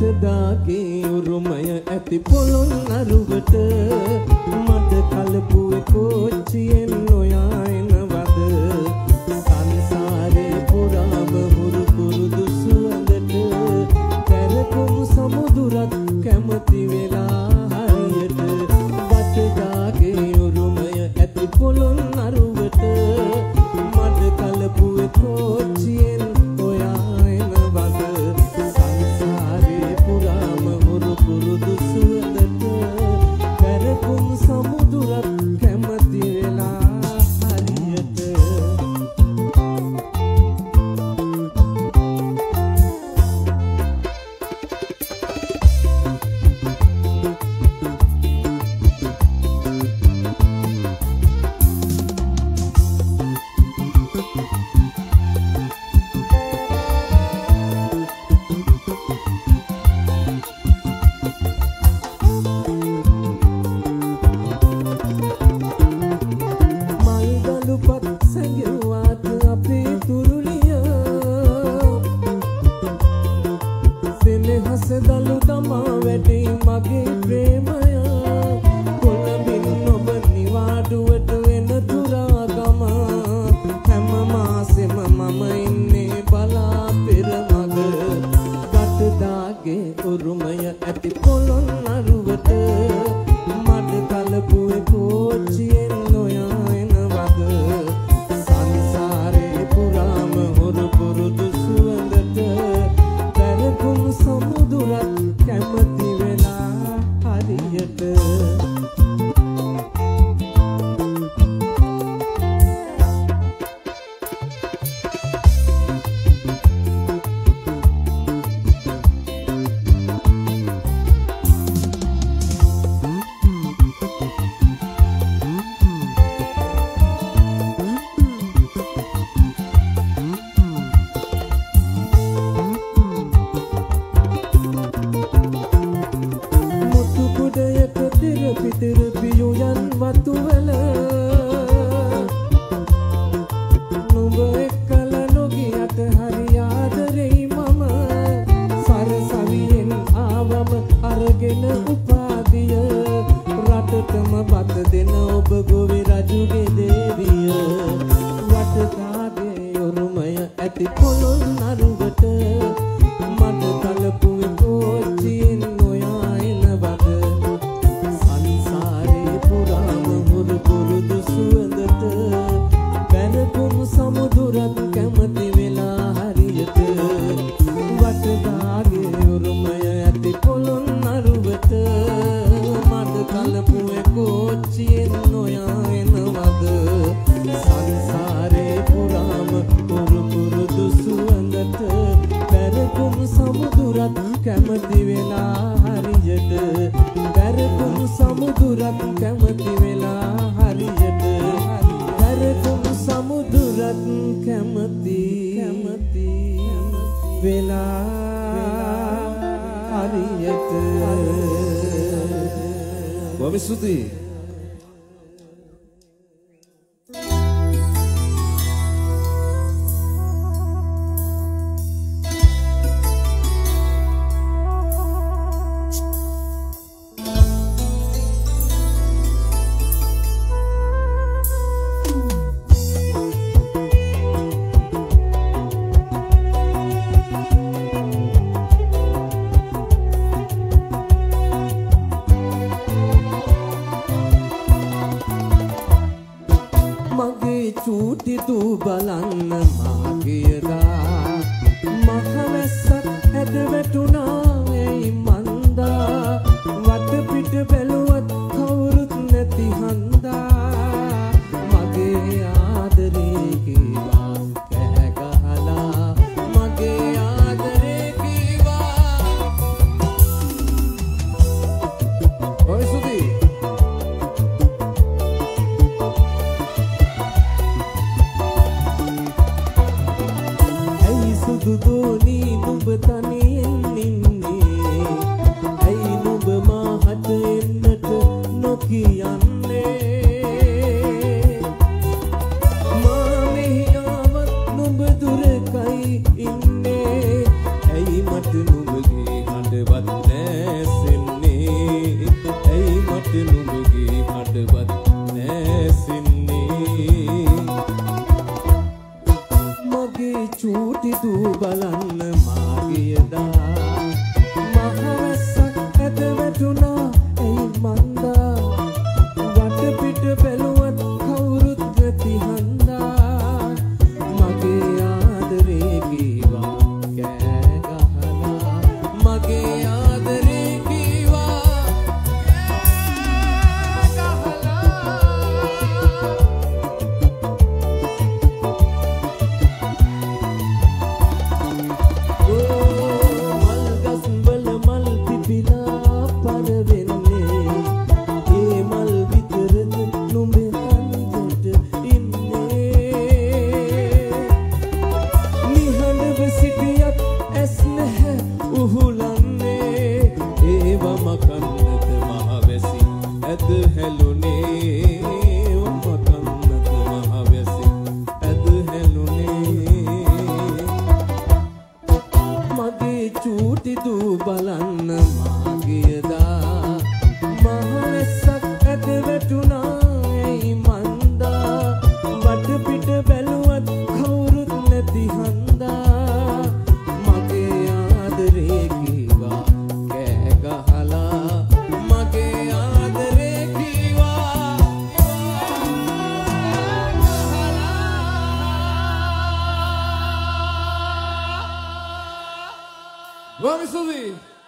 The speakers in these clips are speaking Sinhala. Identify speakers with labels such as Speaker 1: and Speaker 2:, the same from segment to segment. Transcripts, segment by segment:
Speaker 1: බටදාගේ උරුමය ඇති පොළොන් අරුවට මට කලපුවේ කෝච්චියෙන් නොයා එනවද සංසාරේ පුරාම මුරු පුරුදු සුවඳට පැරකුම් සමුදුරත් කැමති වෙලා හරියට බටදාගේ උරුමය ඇති පොළොන් අරුවට මට කලපුවේ කෝච්චියෙන් නොයා එනවද සංසාරේ පුරාම මුරු පුරුදු සුවඳට පැරකුම් සමුදුරත් කැමති වෙලා හරියට දලු තමා වැඩි මගේ ප්‍රේමය කොළඹින් ඔබ නිවාඩුවට වෙන තුරා ගම හැම මාසෙම මම ඉන්නේ බලා පෙර මග බටදාගේ උරුමය ඇති පොළොන් අරුවට මඩ කලපුවේ කෝච්චියෙන් නොයා එනවද සංසාරේ පුරාම හොරු පුරුදු සුවඳට පැරකුම් සමුදුරත් කැමති වෙලා හරියට පියුයන් වතුවල නුඹ එක්කල නොගියට හරි ආදරෙයි මම සරසවියෙන් ආවම අරගෙන උපාදිය රටටම බත දෙන ඔබ ගොවි රජුගේ දේවිය වටදාගේ උරුමය ඇති පොළොන් අරුවට මට කලපුවේ කෝච්චියෙන් නොයා එනවද පුරුදු සුවඳට පැරකුම් සමුදුරත් කැමති වෙලා හරියට වටදාගේ උරුමය ඇති පොළොන් අරුවට මට කලපුවේ කෝච්චියෙන් නොයා එනවද සංසාරේ පුරාම පුරුදු සුවඳට පැරකුම් සමුදුරත් කැමති වෙලා හරියට පැරකුම් සමුදුරත් කැමති වෙලා හරියට පැරකුම් සමුදුරත් කැමති වෙලා හරියට බොහොම ස්තුතියි චූටි දූ බලන්න මාගියදා මහවැස්සක් ඇද වැටුණා ඇයි මන්දා වටපිට බැලුවත් කවුරුත් නැති හන්දා මගේ ආදරේ කීවා කෑ ගහලා මගේ ආදරේ කීවා ඔය සුදී දුදුනි නුඹ තනියෙන් ඉන්නේ ඇයි නුඹ මාහට එන්නට නොකියන්නේ මා මෙහි ආවත් නුඹ දුරකයි ඉන්නේ ඇයි මට නුඹගේ හඬවත් Vamos subir!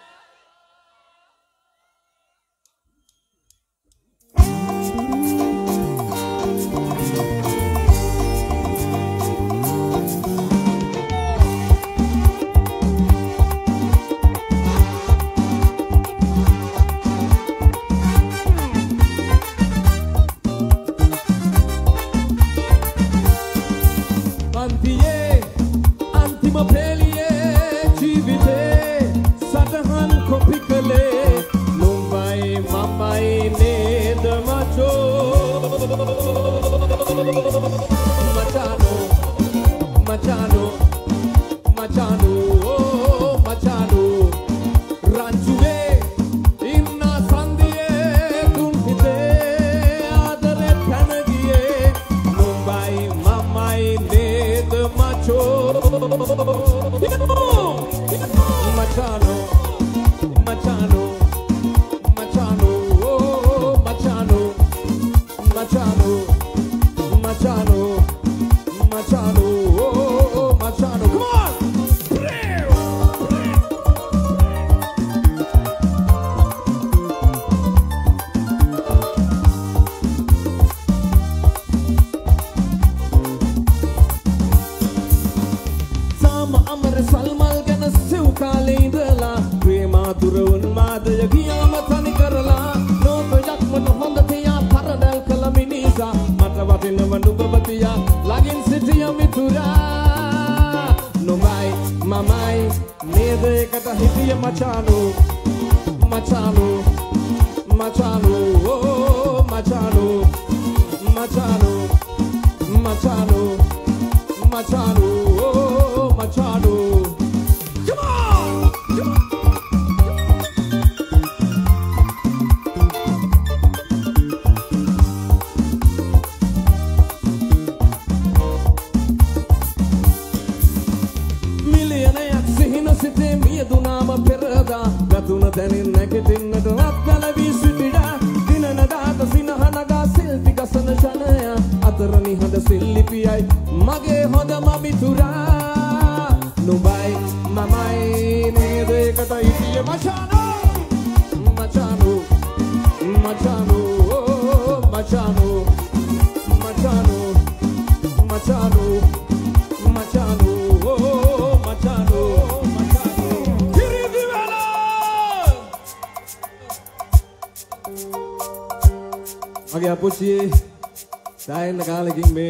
Speaker 1: Mage apuchi dayenna kaalekin me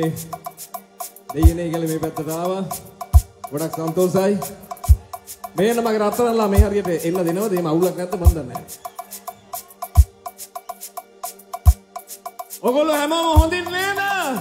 Speaker 1: deyene කියලා මේ පැත්තට ආවා. ගොඩක් සන්තෝෂයි. මේන්න මගේ රත්තරන්ලා මේ හරියට එන්න දෙනවද? එහෙම අවුලක් නැද්ද මන් දන්නේ නැහැ. ඔයගොල්ලෝ හැමෝම හොඳින් නේද?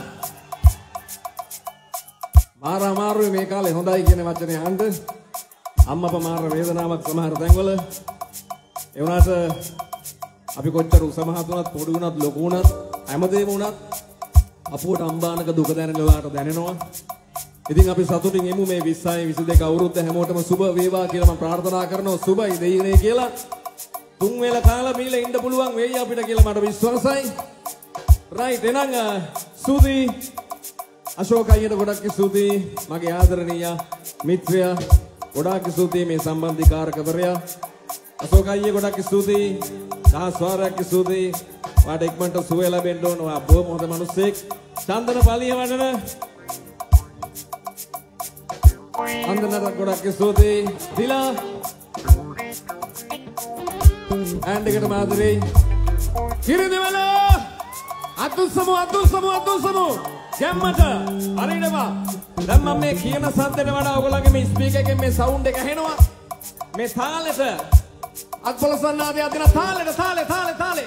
Speaker 1: මාර අමාරුයි මේ කාලේ හොඳයි කියන වචනේ අහන්න. අම්මපා මාර වේදනාවක් සමහර තැන්වල. ඒ වුණාට අපි කොච්චර උසමහත් වුණත් පොඩි වුණත් ලොකු වුණත් හැමදේම වුණත් අපුවට අම්බානක දුක දැනෙන වෙලාවට දැනෙනවා. ඉතින් අපි සතුටින් එමු මේ 20යි 22 අවුරුද්ද හැමෝටම සුබ වේවා කියලා මම ප්‍රාර්ථනා කරනවා. සුබයි දෙයිනේ කියලා. තුන් වේල කාලා මීල ඉන්න පුළුවන් වෙයි අපිට කියලා මට විශ්වාසයි. රයිට් එහෙනම් සුදි අශෝක අයියට ගොඩක් ස්තුතියි. මගේ ආදරණීය මිත්‍රයා ගොඩක් ස්තුතියි මේ සම්බන්ධීකාරකවරයා. අශෝක අයියේ ගොඩක් ස්තුතියි. සාස්වාරයක් ස්තුතියි. වාට ඉක්මනට සුවය ලැබෙන්න ඕන. ඔයා බොහොම හොඳ මිනිස්සෙක්. චන්දන පලිය වඩන අන්දනට ගොඩක් ස්තුතියි. දිලා ඇන්ඩකට මාදරේ කිරිදෙවල අතුස්සමු ගැම්මට හරිනවා. දැන් මම මේ කියන සද්දෙට වඩා ඔයගොල්ලන්ගේ මේ ස්පීකර් එකෙන් මේ සවුන්ඩ් එක ඇහෙනවා. මේ තාලෙට අත්පොලසන්නාදී අදින තාලෙට තාලේ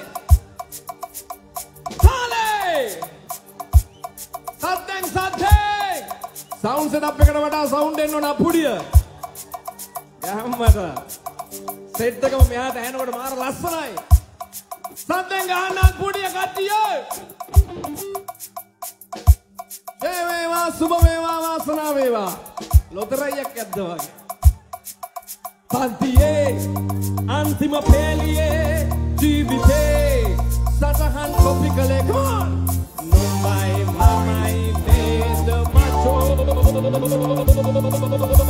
Speaker 1: සද්දේ සවුන්ඩ් සෙටප් එකට වඩා සවුන්ඩ් එන්න ඕන අපුඩිය. ගැම්මට සෙට් එකම මෙහාට ඇහෙනකොට මාර ලස්සනයි. සද්දෙන් ගහන්න අපුඩිය කට්ටිය. ජය වේවා සුබ වේවා වාසනාව වේවා. ලොතරැයියක් ඇද්ද වගේ. පන්තියේ අන්තිම පෙළියේ ජීවිතේ සටහන් කොපි කළේ කොන් නුඹයි මමයි නේද මචෝ.